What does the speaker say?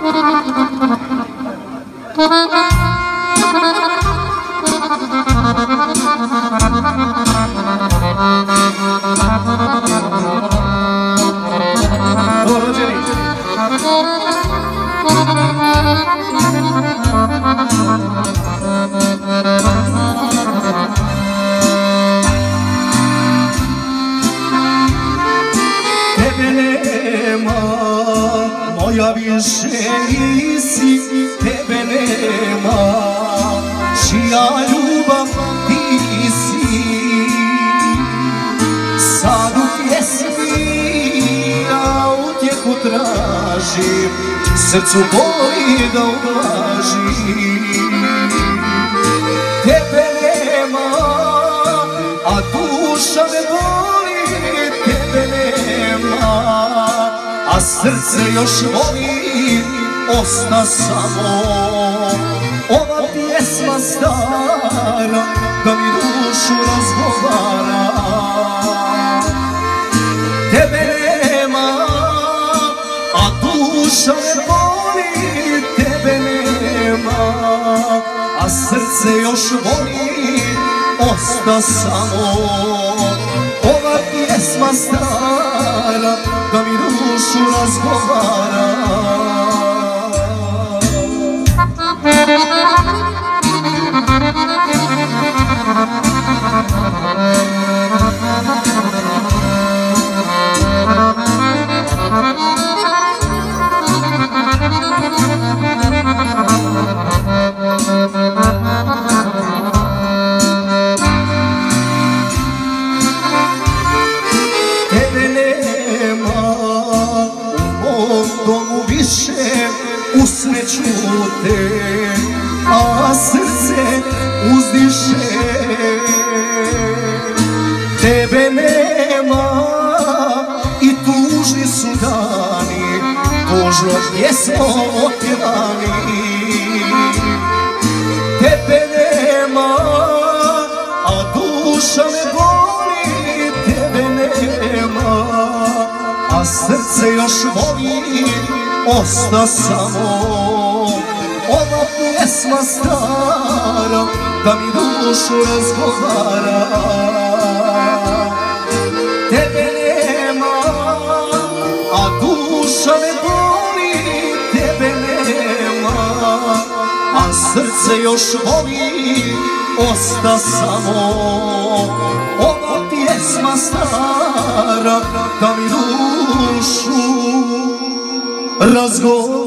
Moja više nisi, tebe nema, čija ljubav ti si. Sad u pjesmi ja utjehu tražim, srcu boli da ublažim. Tebe nema, a duša me boli, tebe nema, a srce još voli, osta samo ova pjesma stara da mi dušu razgovara. Tebe nema, a duša me boli, tebe nema, a srce još voli, osta samo ova pjesma stara da mi dušu razgovara. U sreću te, a srce uzdiše. Tebe nema i tužni su dani, tužno pjesmo otpjevani. Tebe nema, a duša me boli, tebe nema, a srce još voli, osta samo ova pjesma stara da mi dušu razgovara. Tebe nema, a duša me boli, tebe nema, a srce još voli, osta samo ova pjesma stara da mi dušu razgovara.